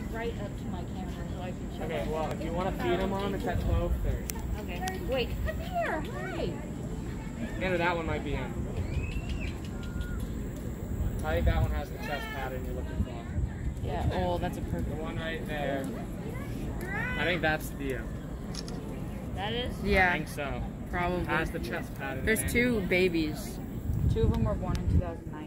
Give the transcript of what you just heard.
right up to my camera so I can show Okay, them. well, if you want to feed them on, it's at 12:30. Okay. Wait, come here. Hi. Anna, that one might be in. I think that one has the chest pattern you're looking for. Yeah, oh, that's a perfect The one right there. I think that's Theo. That is? I think so. Probably. Has the chest pattern. There's two babies. 2 of them were born in 2009.